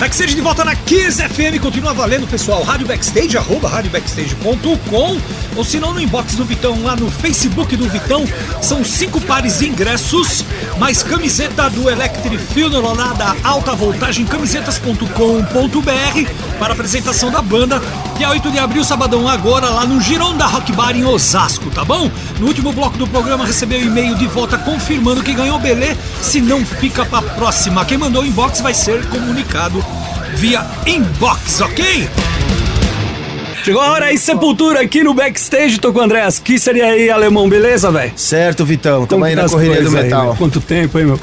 Backstage de volta na Kiss FM, continua valendo, pessoal. Rádio Backstage, @radiobackstage.com, ou se não no inbox do Vitão, lá no Facebook do Vitão. São 5 pares de ingressos, mais camiseta do Electric Funeral lá da Alta Voltagem, camisetas.com.br, para a apresentação da banda, dia 8 de abril, sabadão agora, lá no Gironda Rock Bar em Osasco, tá bom? No último bloco do programa recebeu e-mail de volta confirmando que ganhou, beleza? Se não, fica pra próxima. Quem mandou o inbox vai ser comunicado via inbox, ok? Chegou a hora aí, Sepultura aqui no Backstage, tô com o Andreas Kisser e aí, alemão, beleza, velho? Certo, Vitão, tamo aí na correria do metal. Aí, quanto tempo, hein, meu?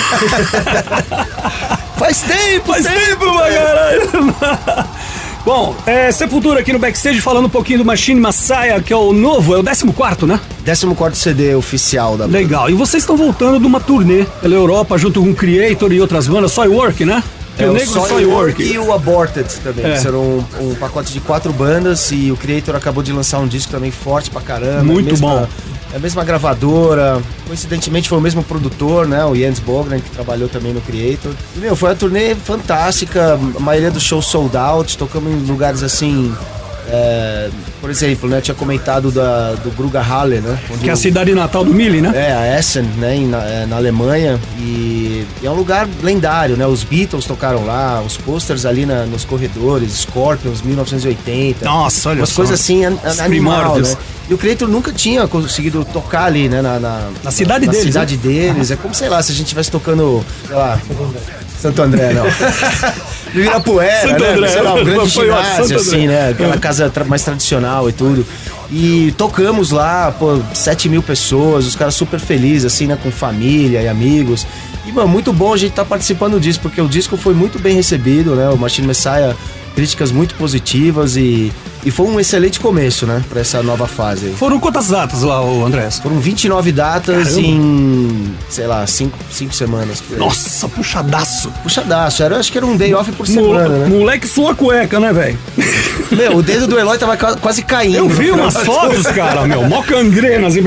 Faz tempo, mas caralho. Bom, Sepultura aqui no Backstage, falando um pouquinho do Machine Messiah, que é o novo, é o 14º, né? 14º CD oficial da banda. Legal, e vocês estão voltando de uma turnê pela Europa, junto com o Creator e outras bandas, Soilwork, né? O Soilwork e o Aborted também, serão um pacote de 4 bandas, e o Creator acabou de lançar um disco também forte pra caramba. Muito bom. É a mesma gravadora, coincidentemente foi o mesmo produtor, né? O Jens Bogren, que trabalhou também no Creator. E, foi uma turnê fantástica, a maioria dos shows sold out, tocamos em lugares assim... por exemplo, né, tinha comentado do Brughalle, né? Que é a cidade natal do Milli, né? A Essen, né, na Alemanha, e é um lugar lendário, né? Os Beatles tocaram lá, os posters ali nos corredores, Scorpions, 1980. Nossa, olha umas só. coisas assim, animal, né? E o Creator nunca tinha conseguido tocar ali, né? Na cidade deles. Na cidade deles. É como, sei lá, se a gente estivesse tocando, sei lá, Santo André, não. De Ibirapuera, Santo André, né? Sei lá, um grande ginásio, Santo assim, né? Aquela casa mais tradicional e tudo. E tocamos lá, 7.000 pessoas, os caras super felizes, assim, né? Com família e amigos. E, mano, muito bom a gente estar participando disso, porque o disco foi muito bem recebido, né? O Machine Messiah, críticas muito positivas e foi um excelente começo, né? Pra essa nova fase. Foram quantas datas lá, Andrés? Foram 29 datas. Caramba. Em, sei lá, 5 semanas. Nossa, puxadaço. Puxadaço. Acho que era um day off por semana, né? Moleque sua cueca, né, velho? Meu, o dedo do Eloy tava quase caindo. Eu vi umas fotos, cara, meu. Mó cangrena, assim.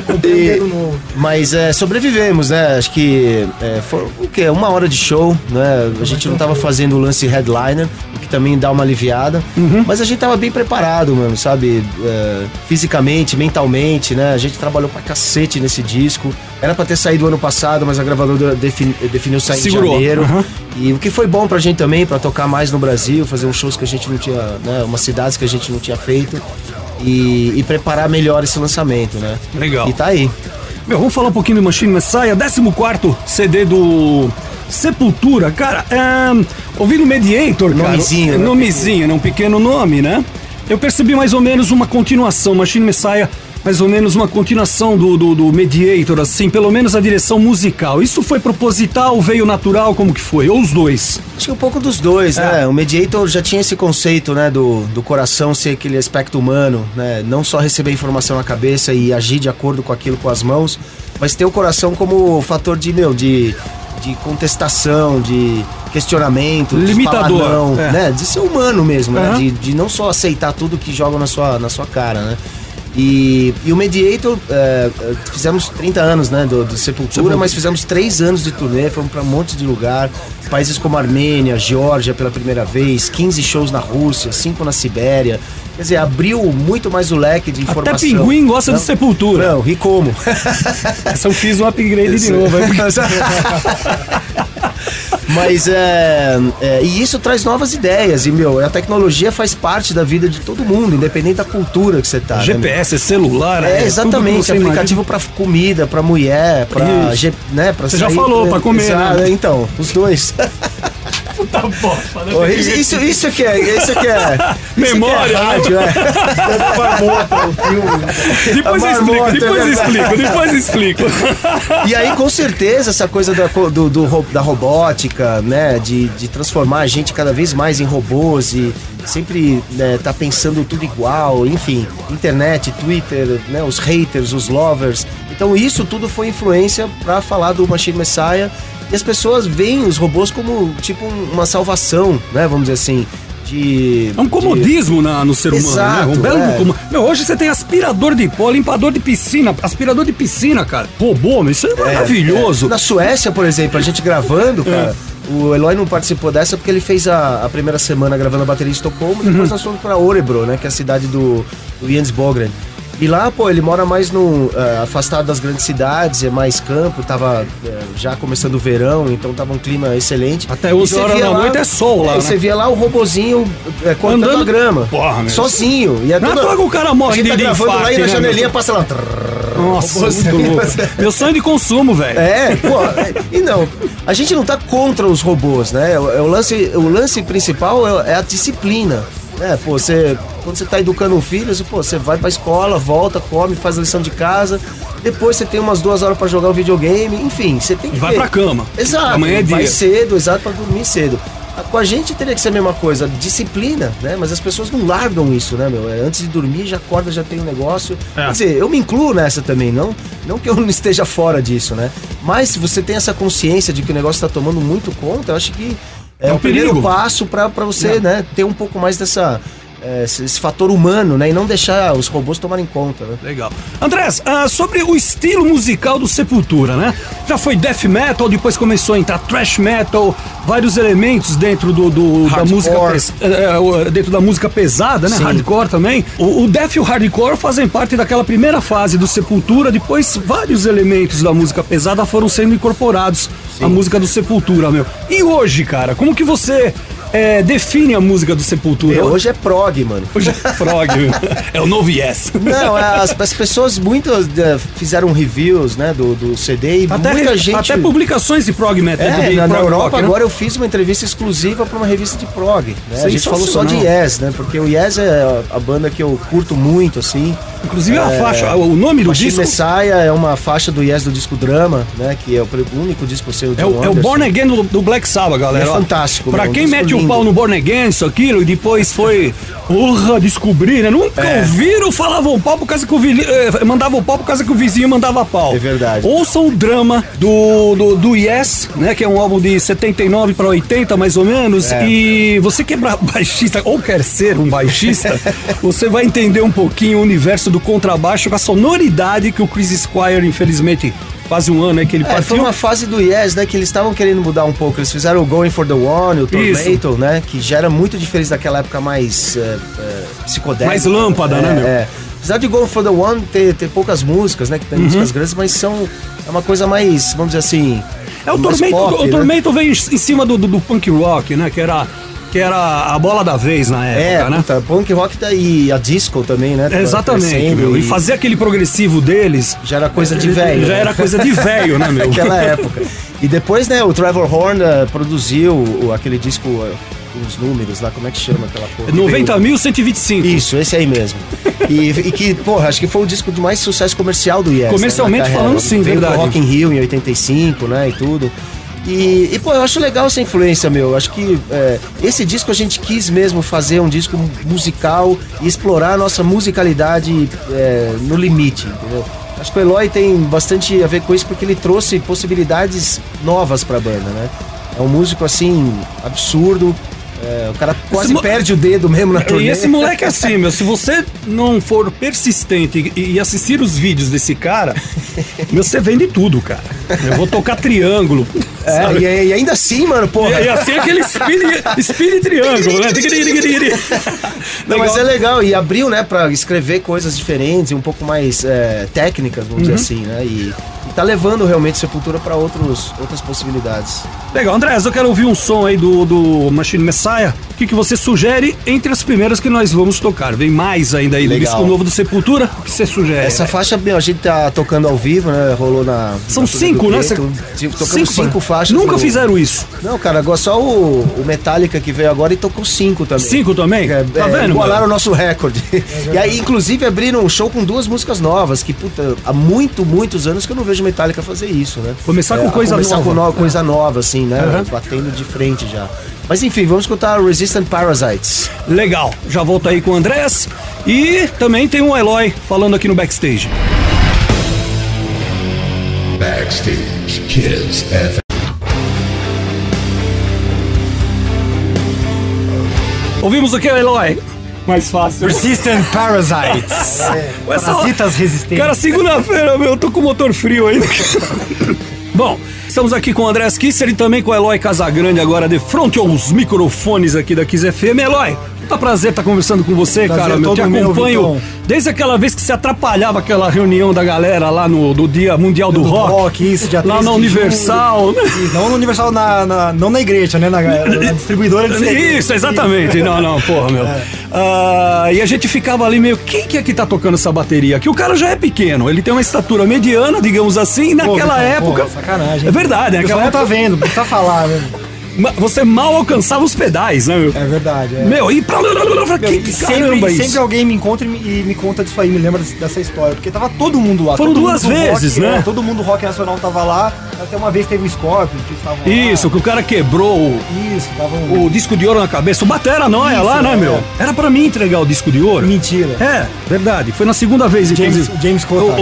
Mas sobrevivemos, né? Acho que foi o quê? 1 hora de show, né? A gente não tava fazendo o lance headliner, o que também dá uma aliviada. Mas a gente tava bem preparado, mano, sabe? Fisicamente, mentalmente, né? A gente trabalhou pra cacete nesse disco. Era pra ter saído ano passado, mas a gravadora definiu sair em janeiro. E o que foi bom pra gente também, pra tocar mais no Brasil, fazer uns shows que a gente não tinha, né? Umas cidades que a gente não tinha feito. E preparar melhor esse lançamento, né? Legal. E tá aí. Meu, vamos falar um pouquinho do Machine Messiah, 14º CD do Sepultura. Cara, ouvindo Mediator, cara, nomezinho, né? Nomezinho, né? Um pequeno nome, né? Eu percebi mais ou menos uma continuação, Machine Messiah, mais ou menos uma continuação do Mediator, assim, pelo menos a direção musical. Isso foi proposital, veio natural, como que foi? Ou os dois? Acho que um pouco dos dois, né? O Mediator já tinha esse conceito, né, do coração ser aquele aspecto humano, né? Não só receber informação na cabeça e agir de acordo com aquilo com as mãos, mas ter o coração como fator de contestação, de questionamento, limitador, de falar não, né? De ser humano mesmo, né? De não só aceitar tudo que jogam na sua cara, né? E o Mediator, fizemos 30 anos, né, do Sepultura, mas fizemos 3 anos de turnê, fomos pra um monte de lugar, países como Armênia, Geórgia pela primeira vez, 15 shows na Rússia, 5 na Sibéria. Quer dizer, abriu muito mais o leque de informação. Até pinguim gosta de Sepultura. Não, e como? Essa eu fiz um upgrade de novo. Mas e isso traz novas ideias. E, meu, a tecnologia faz parte da vida de todo mundo, independente da cultura que você tá. GPS, né? Celular, exatamente. Aplicativo pra comida, pra mulher, pra você sair, já falou, pra comer, né? Então, os dois. Puta bosta, né? Isso que é memória, rádio, Depois explico. E aí, com certeza, essa coisa da robótica, né? De transformar a gente cada vez mais em robôs e sempre tá pensando tudo igual, enfim, internet, Twitter, né? Os haters, os lovers. Então isso tudo foi influência pra falar do Machine Messiah. E as pessoas veem os robôs como, tipo, uma salvação, né? Vamos dizer assim. É um comodismo no ser humano, exato, né? Um belo Meu, hoje você tem aspirador de pó, limpador de piscina, aspirador de piscina, cara. Robô, isso é maravilhoso. Na Suécia, por exemplo, a gente gravando, cara, O Eloy não participou dessa porque ele fez a primeira semana gravando a bateria em Estocolmo, depois nós fomos pra Örebro, né, que é a cidade do Jens Bogren. E lá, pô, ele mora mais afastado das grandes cidades, é mais campo, tava já começando o verão, então tava um clima excelente. Até 11 horas da noite é sol lá, né? Você via lá o robozinho cortando Andando a grama, porra, sozinho. E não é que o cara morre de gravando infarto, lá e na né, janelinha passa lá... Nossa, muito louco. Meu sonho de consumo, velho. E não, a gente não tá contra os robôs, né? O lance principal é a disciplina. Quando você tá educando um filho, você vai pra escola, volta, come, faz a lição de casa, depois você tem umas 2 horas pra jogar um videogame, enfim, você tem que vai pra cama. Exato, amanhã é dia. Vai cedo, exato, pra dormir cedo. Com a gente teria que ser a mesma coisa, disciplina, né? Mas as pessoas não largam isso, né, meu? Antes de dormir, já acorda, já tem um negócio. Quer dizer, eu me incluo nessa também, não que eu não esteja fora disso, né? Mas se você tem essa consciência de que o negócio tá tomando muito conta, eu acho que é o primeiro passo pra você, né, ter um pouco mais dessa... esse fator humano, né? E não deixar os robôs tomarem conta, né? Legal. Andrés, sobre o estilo musical do Sepultura, né? Já foi death metal, depois começou a entrar thrash metal, vários elementos dentro da música dentro da música pesada, né? Sim. Hardcore também. O death e o hardcore fazem parte daquela primeira fase do Sepultura, depois vários elementos da música pesada foram sendo incorporados à música do Sepultura, meu. E hoje, cara, como que você define a música do Sepultura? Hoje é prog, mano. Hoje é prog. É o novo Yes. Não, as pessoas muitas fizeram reviews, né, do CD e muita gente... Até publicações de prog metal. Na Europa, rock, agora eu fiz uma entrevista exclusiva pra uma revista de prog, né? A gente falou só de Yes, né? Porque o Yes é a banda que eu curto muito, assim. Inclusive a faixa, o nome do disco... Messiah é uma faixa do Yes do disco Drama, né? Que é o único disco seu de o Born Again do Black Sabbath, galera. É fantástico. Pra quem mete o pau no Born Again, isso, aquilo, e depois foi descobrir, né? Nunca ouviram, falavam pau por causa que o vizinho mandavam pau por causa que o vizinho mandava pau. É verdade. Ouçam o Drama do Yes, né? Que é um álbum de 79 para 80, mais ou menos. E você que é baixista ou quer ser um baixista, você vai entender um pouquinho o universo do contrabaixo com a sonoridade que o Chris Squire, infelizmente, quase um ano, né, que ele partiu. Foi uma fase do Yes, né, que eles estavam querendo mudar um pouco. Eles fizeram o Going for the One, o Tormentor, né, que já era muito diferente daquela época mais psicodélica. Mais lâmpada, né, meu? Apesar de Going for the One ter poucas músicas, né, que tem músicas grandes, mas é uma coisa mais, vamos dizer assim... O Tormentor veio em cima do punk rock, né, que era a bola da vez na época, né? Punk rock e a disco também, né? Exatamente, meu. E fazer aquele progressivo deles... Já era coisa de velho. Já era coisa de velho, né, meu? Naquela época. E depois, né, o Trevor Horn produziu aquele disco, os números lá, como é que chama aquela porra? 90.125. Isso, esse aí mesmo. E que, porra, acho que foi o disco de mais sucesso comercial do Yes. Comercialmente, né, falando, sim, verdade. Rock in Rio em 85, né, e tudo. E pô, eu acho legal essa influência, meu. Acho que esse disco a gente quis mesmo fazer um disco musical e explorar a nossa musicalidade no limite, entendeu? Acho que o Eloy tem bastante a ver com isso porque ele trouxe possibilidades novas pra banda, né? É um músico, assim, absurdo. O cara quase perde o dedo mesmo na turnê. E esse moleque é assim, meu. Se você não for persistente e assistir os vídeos desse cara, você vende tudo, cara. Eu vou tocar triângulo. E ainda assim, mano, porra. E assim aquele speed triângulo, né? Não, mas é legal. E abriu, né, pra escrever coisas diferentes e um pouco mais técnicas, vamos dizer assim, né? E tá levando realmente Sepultura pra outras possibilidades. Legal, Andrés, eu quero ouvir um som aí do Machine Messiah. O que você sugere entre as primeiras que nós vamos tocar? Vem mais ainda aí do disco novo do Sepultura? O que você sugere? Essa faixa, meu, a gente tá tocando ao vivo, né? Rolou São 5, né? Tocamos 5 faixas. Nunca fizeram isso. Não, cara, agora só o Metallica que veio agora e tocou 5 também. 5 também? Tá vendo? Igualaram o nosso recorde. E aí, inclusive, abriram um show com 2 músicas novas, que, puta, há muitos anos que eu não vejo Metallica fazer isso, né? Começar com coisa nova. Coisa nova, assim, né? Batendo de frente já. Mas enfim, vamos escutar Resistant Parasites. Legal, já volto aí com o Andrés. E também tem um Eloy falando aqui no Backstage. Backstage Kids FM. Ouvimos o que, Eloy? Mais fácil. Resistant Parasites. Parasitas resistentes. Cara, segunda-feira, meu, eu tô com o motor frio ainda. Bom, estamos aqui com o André Kisser e também com o Eloy Casagrande agora de frente aos microfones aqui da Kiss FM. Eloy, tá prazer estar conversando com você, prazer, cara. Eu te acompanho desde aquela vez que você atrapalhava aquela reunião da galera lá do Dia Mundial do Rock. Isso, dia lá na Universal. Não na Universal, não na igreja, né? Na distribuidora de CD. Isso, exatamente. Não, porra, meu. E a gente ficava ali meio, quem é que tá tocando essa bateria aqui? O cara já é pequeno, ele tem uma estatura mediana, digamos assim, e naquela época... sacanagem. É verdade, né? O pessoal não tá vendo, não precisa falar, né? Você mal alcançava os pedais, né, meu? É verdade, é. Meu, e pra... Sempre alguém me encontra e me conta disso aí, me lembra dessa história, porque tava todo mundo lá. Foram duas vezes, rock, né? Todo mundo rock nacional tava lá, até uma vez teve o Scorpions, que estavam lá. Isso, que o cara quebrou o disco de ouro na cabeça, o Batera Noia lá, né, meu? Era pra mim entregar o disco de ouro. Mentira. É, verdade, foi na segunda vez, inclusive. James Kotak.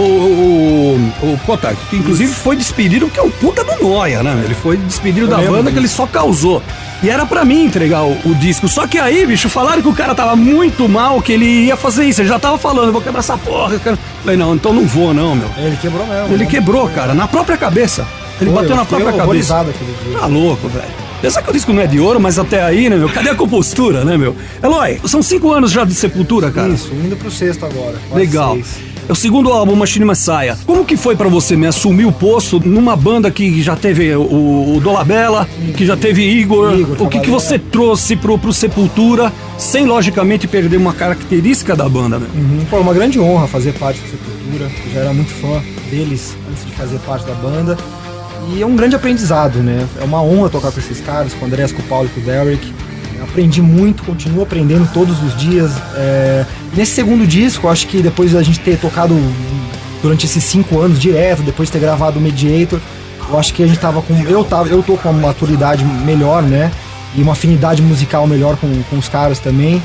O Kotak, que inclusive foi despedido, porque é um puta do Noia, né? Ele foi despedido da banda que ele só causou. E era pra mim entregar o disco. Só que aí, bicho, falaram que o cara tava muito mal, que ele ia fazer isso. Ele já tava falando, vou quebrar essa porra. Falei, não, então não vou não, meu. Ele quebrou mesmo. Ele quebrou, cara, na própria cabeça. Ele bateu na própria cabeça. Tá louco, velho. Apesar que o disco não é de ouro, mas até aí, né, meu? Cadê a compostura, né, meu? Eloy, são 5 anos já de Sepultura, cara. Isso, indo pro 6º agora. Legal. 6. É o segundo álbum, Machine Messiah. Como que foi pra você, me assumir o posto numa banda que já teve o Dolabella, que já teve Igor? O que você trouxe pro Sepultura, sem logicamente perder uma característica da banda, né? Foi uma grande honra fazer parte do Sepultura. Eu já era muito fã deles antes de fazer parte da banda. E é um grande aprendizado, né? É uma honra tocar com esses caras, com o Andrés, com o Paulo e com o Derek. Aprendi muito, continuo aprendendo todos os dias. Nesse segundo disco, acho que depois da gente ter tocado durante esses 5 anos direto, depois de ter gravado o Mediator, eu acho que a gente tava com... Eu tô com uma maturidade melhor, né? E uma afinidade musical melhor com os caras também.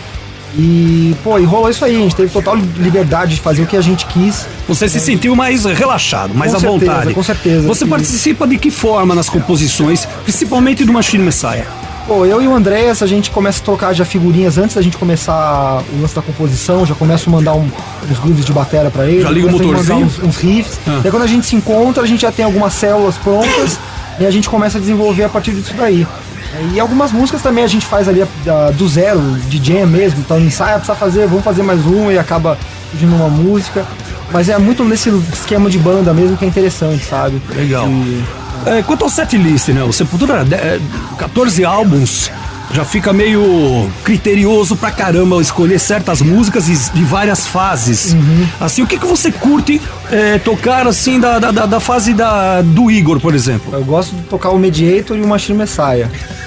E rolou isso aí, a gente teve total liberdade de fazer o que a gente quis. Você se sentiu mais relaxado, mais à vontade. Com certeza. Você participa de que forma nas composições, principalmente do Machine Messiah? Eu e o Andrés, a gente começa a trocar já figurinhas antes da gente começar o lance da composição, já começo a mandar uns grooves de batera pra ele. Já liga o motorzinho? Uns riffs. Daí quando a gente se encontra, a gente já tem algumas células prontas e a gente começa a desenvolver a partir disso daí. E algumas músicas também a gente faz ali do zero, de jam mesmo, então ensaia, precisa fazer, vamos fazer mais uma e acaba surgindo uma música. Mas é muito nesse esquema de banda mesmo que é interessante, sabe? Legal. Quanto ao setlist, né? O Sepultura, 14 álbuns, já fica meio criterioso pra caramba escolher certas músicas de várias fases. Assim, o que você curte tocar, assim, da fase do Igor, por exemplo? Eu gosto de tocar o Mediator e o Machine Messiah.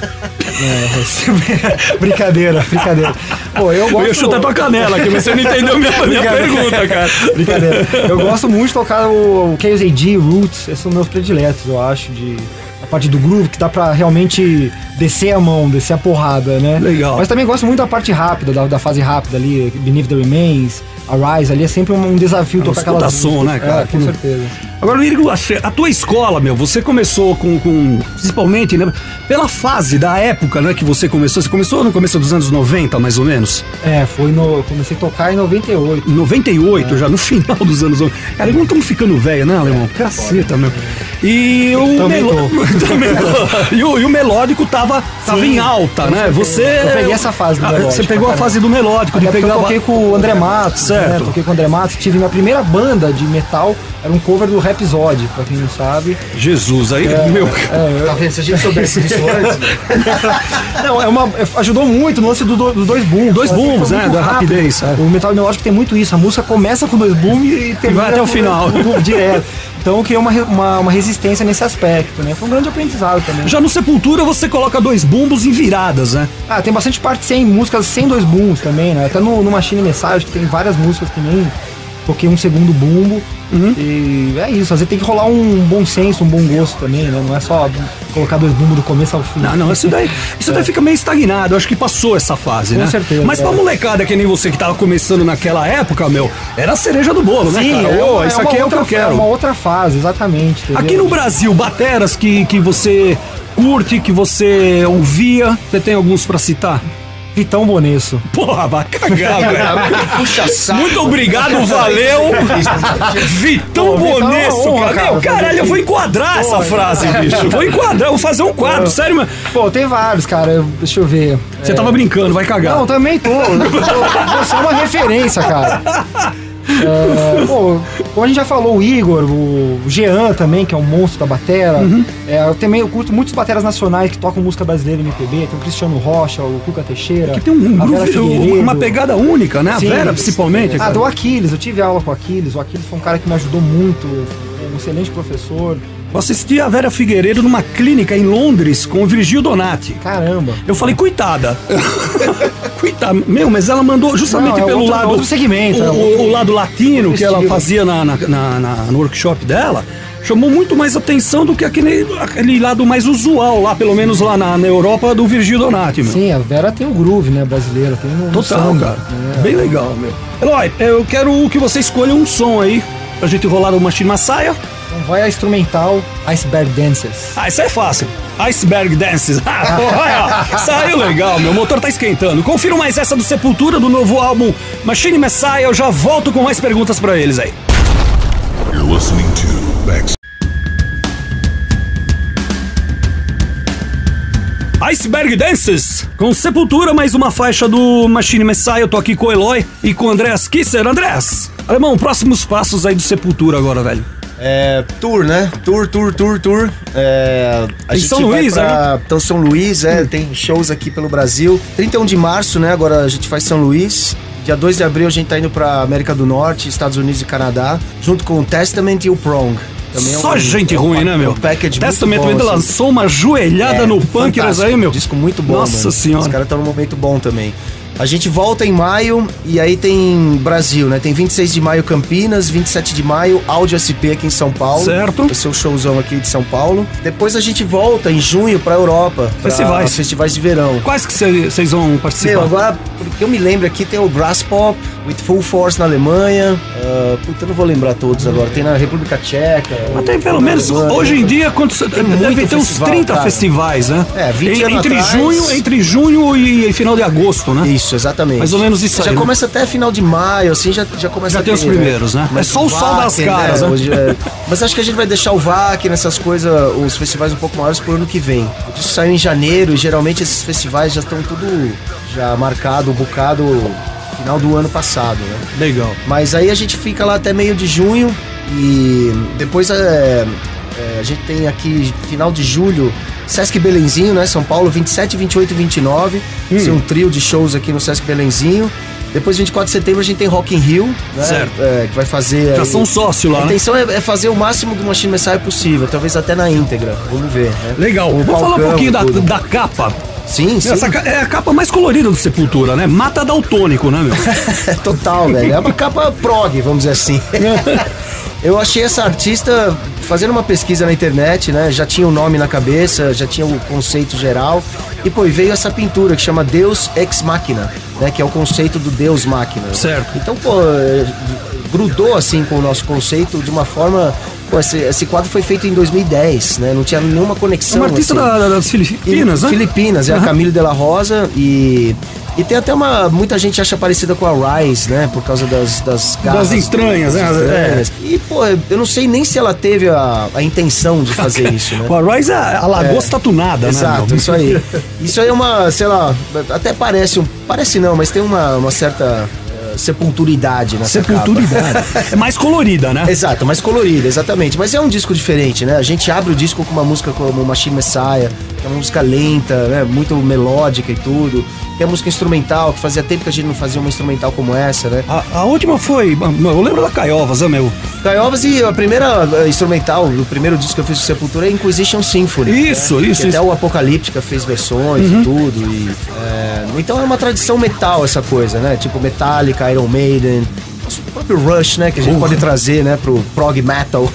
Brincadeira. Eu ia chutar tua canela aqui, mas você não entendeu minha pergunta, cara. Brincadeira. Eu gosto muito de tocar o Chaos AD, Roots, esses são meus prediletos, eu acho, a parte do groove, que dá pra realmente descer a mão, descer a porrada, né? Legal. Mas também gosto muito da parte rápida, da fase rápida ali, Beneath the Remains, Arise, ali é sempre um desafio tocar aquela som, né, cara? Com certeza. Agora, Igor, a tua escola, você começou com principalmente, né, pela fase da época, né, que você começou no começo dos anos 90, mais ou menos? Comecei a tocar em 98. 98, já no final dos anos 90. Cara, não estamos ficando velho, né, alemão? Caceta, meu. E o melódico tava em alta, né? Eu peguei essa fase do melódico. Você pegou a fase do melódico. Eu toquei com o André Matos, certo? Né? Toquei com o André Matos. Tive minha primeira banda de metal, era um cover do Rhapsody, pra quem não sabe. Jesus, aí, meu... Tá vendo? Se a gente soubesse disso antes... Não, ajudou muito no lance dos dois booms. Dois booms, né? Da rapidez. O metal melódico tem muito isso. A música começa com 2 booms e termina vai até o final. Direto. Então criou uma resistência nesse aspecto, né? Foi um grande aprendizado também. Já no Sepultura você coloca 2 bumbos em viradas, né? Tem bastante parte sem músicas sem 2 booms também, né? Até no Machine Messiah que tem várias músicas que nem toquei um segundo bumbo. E é isso, às vezes tem que rolar um bom senso, um bom gosto também, né? Não é só colocar 2 bumbos do começo ao fim. Não, isso daí fica meio estagnado. Eu acho que passou essa fase, né? Com certeza. Mas pra molecada que nem você que tava começando naquela época, meu, era a cereja do bolo, né, cara? Isso aqui é o que eu quero. É uma outra fase, exatamente. Entendeu? Aqui no Brasil, bateras que você curte, que você ouvia, você tem alguns pra citar? Vitão Bonesso. Porra, vai cagar, velho. Puxa saco. Muito obrigado, valeu. Vitão Bonesso, cara. Meu, caralho, eu vou enquadrar essa frase, bicho. Vou enquadrar, vou fazer um quadro, sério, mano. Pô, tem vários, cara. Deixa eu ver. Você tava brincando, vai cagar. Não, também tô. Você é uma referência, cara. Pô, como a gente já falou, o Igor, o Jean também, que é um monstro da batera. Eu curto muitos bateras nacionais que tocam música brasileira MPB. Tem o Cristiano Rocha, o Cuca Teixeira. Que tem a Vera groove, Figueiredo. uma pegada única, né? Sim. A Vera, principalmente. cara. Do Aquiles, eu tive aula com o Aquiles. O Aquiles foi um cara que me ajudou muito, um excelente professor. Eu assisti a Vera Figueiredo numa clínica em Londres com o Virgil Donati. Caramba. Eu falei, coitada. Coitada. Meu, mas ela mandou justamente pelo outro, lado... outro segmento. O lado latino que ela estilo. fazia no workshop dela. Chamou muito mais atenção do que aquele lado mais usual lá, pelo menos lá na Europa, do Virgil Donati, meu. Sim, a Vera tem o groove, né, brasileiro. Tem no Total, samba, cara. né? Bem legal, meu. Eloy, eu quero que você escolha um som aí pra gente rolar o Machine Messiah. Então vai a instrumental Iceberg Dancers. Ah, isso é fácil. Iceberg Dances. Ah, porra, ó, saiu legal, meu motor tá esquentando. Confira mais essa do Sepultura, do novo álbum Machine Messiah. Eu já volto com mais perguntas pra eles aí. You're listening to Backstage. Iceberg Dances, com Sepultura, mais uma faixa do Machine Messiah. Eu tô aqui com o Eloy e com o Andreas Kisser. Andreas, alemão, próximos passos aí do Sepultura agora, velho. Tour, né? Tour. A Em gente São Luís, né? Então, São Luís, tem shows aqui pelo Brasil. 31 de março, né? Agora a gente faz São Luís. Dia 2 de abril a gente tá indo pra América do Norte, Estados Unidos e Canadá, junto com o Testament e o Prong. Também Só gente ruim, né, meu? Um package Testament muito bom, assim. lançou uma joelhada no Punkers aí, meu. Disco muito bom, Nossa mano. senhora. Os caras estão num momento bom também. A gente volta em maio e aí tem Brasil, né? Tem 26 de maio Campinas, 27 de maio Áudio SP aqui em São Paulo. Certo. Vai ser o showzão aqui de São Paulo. Depois a gente volta em junho pra Europa. Pra festivais de verão. Quais que vocês vão participar? Meu, agora, porque eu me lembro aqui, tem o Grass Pop, With Full Force na Alemanha. Puta, eu não vou lembrar todos agora. Tem na República Tcheca. Mas tem pelo menos, hoje em dia, deve ter uns festival, 30 cara. festivais, né? 20 anos atrás. Entre junho e final de agosto, né? Isso, exatamente. Mais ou menos isso aí. Já né? começa até final de maio, assim, já começa Já a tem os primeiros, né? Mas É só o sol das caras, né? Hoje Mas acho que a gente vai deixar o VAC nessas coisas, os festivais um pouco maiores pro ano que vem. Isso saiu em janeiro e geralmente esses festivais já estão tudo já marcado, bucado final do ano passado, né? Legal. Mas aí a gente fica lá até meio de junho e depois a gente tem aqui final de julho Sesc Belenzinho, né? São Paulo, 27, 28 e 29. Tem um trio de shows aqui no Sesc Belenzinho. Depois, 24 de setembro, a gente tem Rock in Rio, né? Certo. Que vai fazer... Já são sócio lá, A intenção é fazer o máximo do Machine Messiah possível, talvez até na íntegra. Vamos ver, né? Legal. Com o Vamos falar um palcão, pouquinho tudo. da capa. Sim, sim. Essa é a capa mais colorida do Sepultura, né? Mata daltônico, né, meu? Total, velho. É uma capa prog, vamos dizer assim. Eu achei essa artista fazendo uma pesquisa na internet, né? Já tinha o nome na cabeça, já tinha o conceito geral. E, pô, veio essa pintura que chama Deus Ex Machina, né? Que é o conceito do Deus Máquina. Certo. Então, pô, grudou assim com o nosso conceito de uma forma... Pô, esse quadro foi feito em 2010, né? Não tinha nenhuma conexão. É uma artista assim. das Filipinas, né? Filipinas, é a Camille de la Rosa e tem até muita gente acha parecida com a Rise, né? Por causa das garras. Das estranhas, né? Estranhas. E, pô, eu não sei nem se ela teve a intenção de fazer isso, né? O Rise é a lagosta tunada, né? Exato, meu? isso aí. Isso aí é uma, sei lá, até parece não, mas tem uma certa sepulturidade nessa Sepulturidade. É mais colorida, né? Exato, mais colorida, exatamente. Mas é um disco diferente, né? A gente abre o disco com uma música como Machine Messiah, que é uma música lenta, né? Muito melódica e tudo. Que é música instrumental, que fazia tempo que a gente não fazia uma instrumental como essa, né? A última foi... Eu lembro da Caiovas, né, meu? Caiovas e a primeira instrumental, o primeiro disco que eu fiz do Sepultura é Inquisition Symphony. Isso. Até o Apocalíptica fez versões e tudo. Então é uma tradição metal essa coisa, né? Tipo Metallica, Iron Maiden, o próprio Rush, né? Que a gente pode trazer, né? Pro prog metal.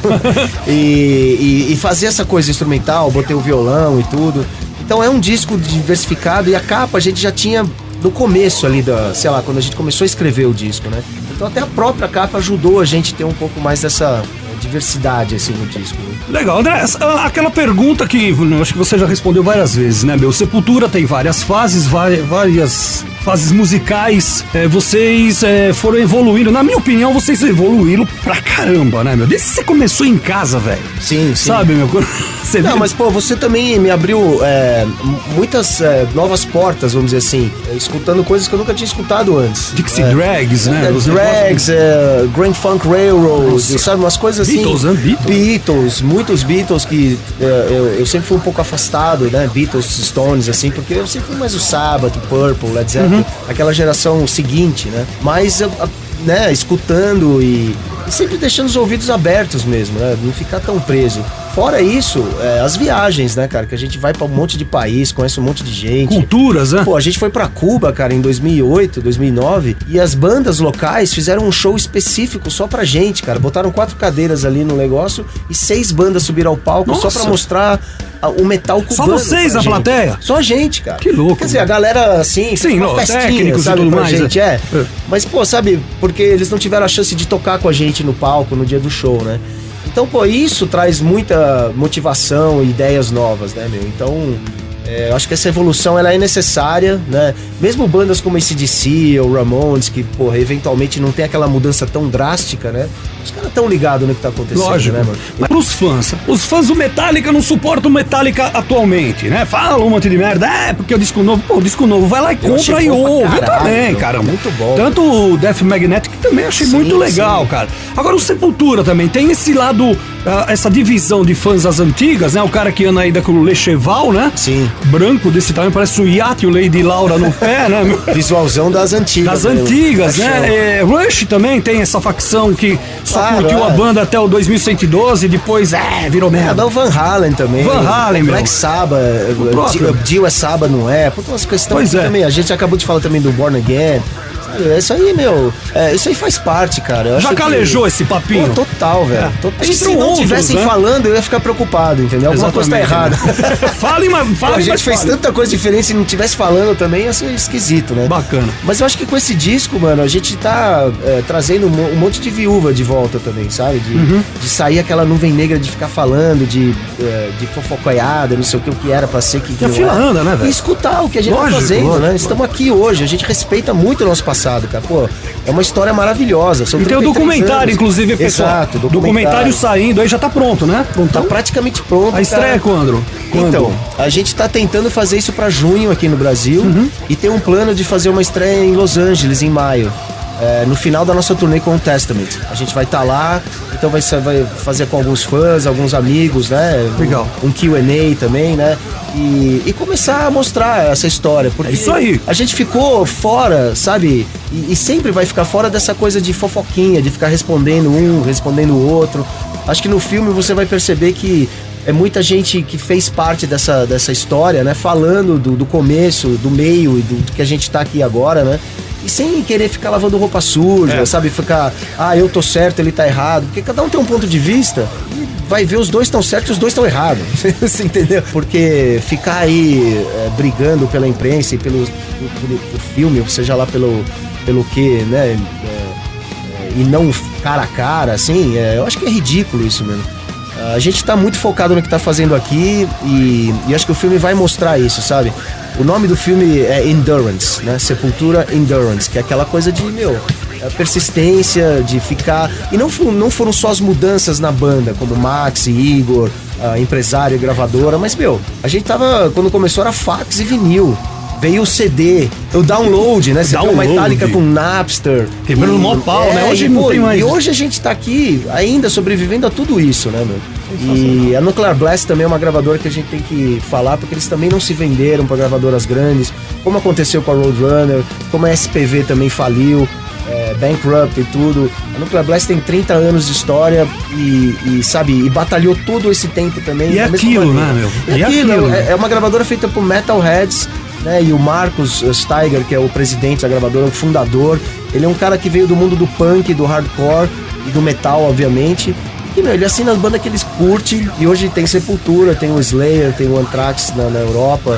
e fazer essa coisa instrumental, botei o violão e tudo. Então é um disco diversificado e a capa a gente já tinha no começo ali sei lá, quando a gente começou a escrever o disco, né? Então até a própria capa ajudou a gente a ter um pouco mais dessa diversidade assim no disco. Né? Legal, André, aquela pergunta que eu acho que você já respondeu várias vezes, né, meu? Sepultura tem várias fases, várias fases musicais, vocês foram evoluindo. Na minha opinião, vocês evoluíram pra caramba, né, meu? Desde que você começou em casa, velho. Sim. Sabe, meu? Você Não, mas pô, você também me abriu muitas novas portas, vamos dizer assim, escutando coisas que eu nunca tinha escutado antes. Dixie Drags, né? Drags, Grand Funk Railroad, sabe, umas coisas assim. Beatles, né? Beatles, muitos Beatles que eu sempre fui um pouco afastado, né? Beatles, Stones, assim, porque eu sempre fui mais o Sabbath, Purple, Led Zeppelin, aquela geração seguinte, né? Mas né, escutando e sempre deixando os ouvidos abertos mesmo, né? Não ficar tão preso. Fora isso, as viagens, né, cara? Que a gente vai pra um monte de país, conhece um monte de gente. Culturas, né? Pô, a gente foi pra Cuba, cara, em 2008, 2009, e as bandas locais fizeram um show específico só pra gente, cara. Botaram 4 cadeiras ali no negócio e 6 bandas subiram ao palco. Nossa. Só pra mostrar o metal cubano. Só vocês, a plateia? Só a gente, cara. Que louco. Quer dizer, a galera, assim, sim, uma festinha, técnicos sabe, e tudo pra mais, gente, Mas, pô, sabe, porque eles não tiveram a chance de tocar com a gente no palco no dia do show, né? Então, pô, isso traz muita motivação e ideias novas, né, meu? Então, eu acho que essa evolução, ela é necessária, né? Mesmo bandas como AC/DC ou Ramones, que, porra, eventualmente não tem aquela mudança tão drástica, né? Os caras estão ligados no que tá acontecendo, lógico, né, mano? Mas pros fãs, os fãs do Metallica não suportam o Metallica atualmente, né? Falam um monte de merda, porque o disco novo, pô, o disco novo, vai lá e compra e ouve. Eu também, caramba. Muito bom. Tanto o Death Magnetic, que também achei muito legal, cara. Agora o Sepultura também, tem esse lado, essa divisão de fãs das antigas, né? O cara que anda ainda com o Lecheval, né? Sim. Branco desse tamanho, parece o Yacht e o Lady Laura no pé, né? Visualzão das antigas. Das antigas, né? Rush também tem essa facção que só curtiu a banda até o 2112, depois virou merda. O Van Halen também. Van Halen, meu. Black Sabbath, Dio é Sabbath, não é? Por umas questões também. A gente acabou de falar também do Born Again. Isso aí, meu, isso aí faz parte, cara. Eu já calejou esse papinho? Pô, total, velho. Se não tivessem né? falando, eu ia ficar preocupado, entendeu? Alguma coisa tá errada. Fale, a gente fez tanta coisa diferente, se não tivesse falando também, ia ser esquisito, né? Bacana. Mas eu acho que com esse disco, mano, a gente tá trazendo um monte de viúva de volta também, sabe? De sair aquela nuvem negra de ficar falando, de fofocoiada, não sei o que era pra ser que a fila anda, né, velho? E escutar o que a gente tá fazendo, né? Estamos aqui hoje, a gente respeita muito o nosso passado, cara. Pô, é uma história maravilhosa. E tem o documentário, anos. Inclusive, pessoal. Exato, documentário saindo, aí já tá pronto, né? Tá praticamente pronto. A estreia é quando? Então, a gente tá tentando fazer isso pra junho aqui no Brasil e tem um plano de fazer uma estreia em Los Angeles em maio. No final da nossa turnê com o Testament. A gente vai estar lá, então vai fazer com alguns fãs, alguns amigos, né? Legal. Um Q&A também, né? E começar a mostrar essa história. Porque isso aí. A gente ficou fora, sabe? E sempre vai ficar fora dessa coisa de fofoquinha, de ficar respondendo um, respondendo o outro. Acho que no filme você vai perceber que é muita gente que fez parte dessa história, né? Falando do começo, do meio e do que a gente tá aqui agora, né? E sem querer ficar lavando roupa suja, sabe? Ficar, eu tô certo, ele tá errado. Porque cada um tem um ponto de vista e vai ver os dois estão certos e os dois estão errados. Você entendeu? Porque ficar aí brigando pela imprensa e pelo filme, ou seja lá pelo que, né? E não cara a cara, assim, eu acho que é ridículo isso mesmo. A gente tá muito focado no que tá fazendo aqui e acho que o filme vai mostrar isso, sabe? O nome do filme é Endurance, né? Sepultura Endurance, que é aquela coisa de, persistência, de ficar... E não foram só as mudanças na banda, como Max e Igor, empresário e gravadora, mas, a gente tava... Quando começou era fax e vinil. Veio o CD, o download, né? Você tem uma Metallica com Napster. Quebrando o maior pau, né? Hoje não tem mais. E hoje a gente tá aqui ainda sobrevivendo a tudo isso, né, meu? E a Nuclear Blast também é uma gravadora que a gente tem que falar, porque eles também não se venderam para gravadoras grandes, como aconteceu com a Roadrunner, como a SPV também faliu, Bankrupt e tudo. A Nuclear Blast tem 30 anos de história e sabe, e batalhou todo esse tempo também. E é aquilo, né, meu? E aquilo, é uma gravadora feita por metalheads, né? E o Marcus Steiger, que é o presidente da gravadora, o fundador, ele é um cara que veio do mundo do punk, do hardcore e do metal, obviamente. E ele assina as bandas que eles curtem. E hoje tem Sepultura, tem o Slayer, tem o Anthrax na Europa,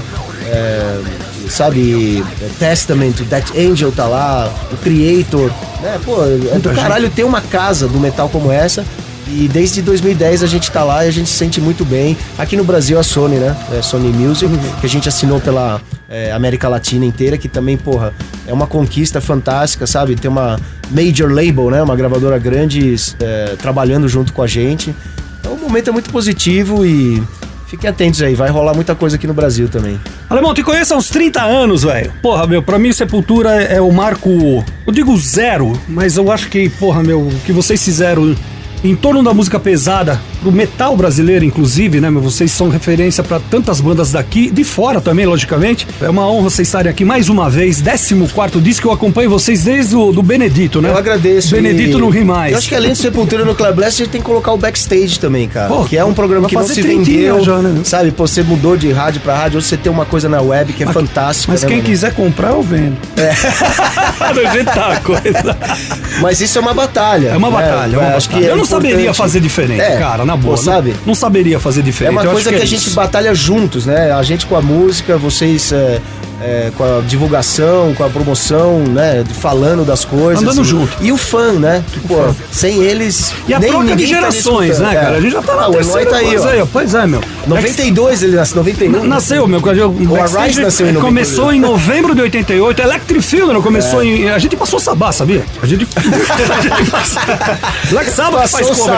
sabe, Testament, o Death Angel tá lá, o Creator, né? Pô, é do caralho ter uma casa do metal como essa. E desde 2010 a gente tá lá e a gente se sente muito bem. Aqui no Brasil a Sony, né? Sony Music, que a gente assinou pela América Latina inteira, que também, porra, é uma conquista fantástica, sabe? Tem uma major label, né? Uma gravadora grande trabalhando junto com a gente. Então o momento é muito positivo e fiquem atentos aí, vai rolar muita coisa aqui no Brasil também. Alemão, te conheço há uns 30 anos, velho. Porra, meu, pra mim Sepultura é o marco, eu digo zero, mas eu acho que, porra, meu, o que vocês fizeram em torno da música pesada, pro metal brasileiro, inclusive, né, meu? Vocês são referência pra tantas bandas daqui, de fora também, logicamente. É uma honra vocês estarem aqui mais uma vez, 14º disco, eu acompanho vocês desde o do Benedito, né? Eu agradeço. Benedito não ri mais. Eu acho que além do Sepultura no Club Blast, a gente tem que colocar o Backstage também, cara. Pô, que é um programa que não se vendeu, já, né? Sabe? Pô, você mudou de rádio pra rádio, hoje você tem uma coisa na web que é fantástica. Mas né, quem mano? quiser comprar, eu vendo. Do jeito tá a coisa. Mas isso é uma batalha. É uma batalha. Acho que eu não saberia fazer diferente, cara, na boa. Pô, sabe? Não saberia fazer diferente. É uma coisa que a gente batalha juntos, né? A gente com a música, vocês com a divulgação, com a promoção, né? Falando das coisas. Andando junto. E o fã, né? Pô, sem eles. E a troca de gerações, né, cara? A gente já tá na terceira tá aí, ó. Pois é, meu. 92 ele nasceu, 91. Nasceu, meu. O Arise nasceu em 92. Começou em novembro de 88. Electric Funeral começou em... A gente passou Sabá, sabia? A gente Black Sabbath faz cover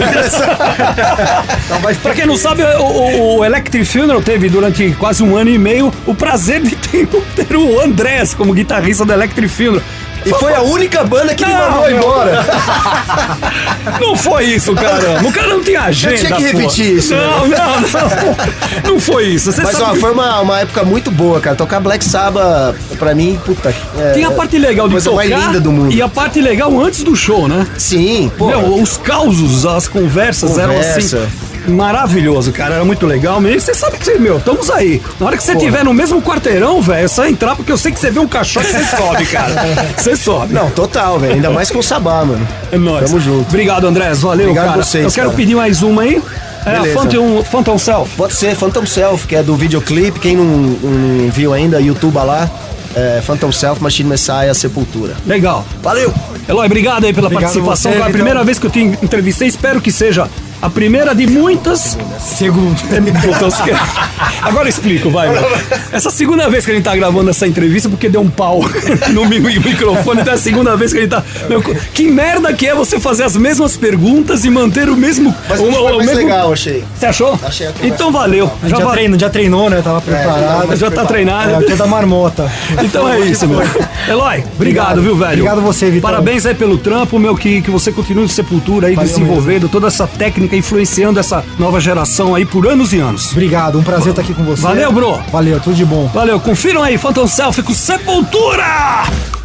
da Pra quem não sabe, o Electric Funeral teve durante quase 1 ano e meio o prazer de ter o Andrés como guitarrista do Electric Funeral. E foi a única banda que me mandou embora. Não foi isso, caramba. O cara não tinha agenda. Eu tinha que repetir isso. Não foi isso. Você Mas sabe foi uma época muito boa, cara. Tocar Black Sabbath, pra mim, puta. Tem a parte legal de coisa tocar mais linda do mundo. E a parte legal antes do show, né? Sim, pô. Meu, os causos, as conversas eram assim... Maravilhoso, cara, era muito legal mesmo. Você sabe que você, meu, estamos aí. Na hora que você estiver no mesmo quarteirão, velho, é só entrar, porque eu sei que você vê um cachorro e você sobe, cara. Você sobe. Não, total, velho. Ainda mais com o Sabá, mano. É nóis. Tamo junto. Obrigado, Andrés. Valeu, obrigado cara. Vocês, eu quero cara. pedir mais uma aí. É a Phantom Self. Pode ser, Phantom Self, que é do videoclipe. Quem não viu ainda, YouTube lá. Phantom Self, Machine Messiah, Sepultura. Legal. Valeu. Eloy, obrigado aí pela participação. É a primeira vez que eu te entrevistei. Espero que seja a primeira de muitas. Segunda. Agora eu explico, vai. Essa segunda vez que a gente tá gravando essa entrevista, porque deu um pau no microfone, então é a segunda vez que a gente tá... Meu, que merda que é você fazer as mesmas perguntas e manter o mesmo... Mas foi mais legal, achei. Você achou? Achei. Então valeu. Já treinou, né? Tava preparado. Já tá treinado. Toda marmota. Então é isso, meu. Eloy, obrigado, viu, velho? Obrigado você, Vitor. Parabéns aí pelo trampo, meu, que você continue no Sepultura aí, desenvolvendo toda essa técnica, influenciando essa nova geração aí por anos e anos. Obrigado, um prazer estar aqui com você. Valeu, bro. Valeu, tudo de bom. Valeu, confiram aí, Phantom Self com Sepultura!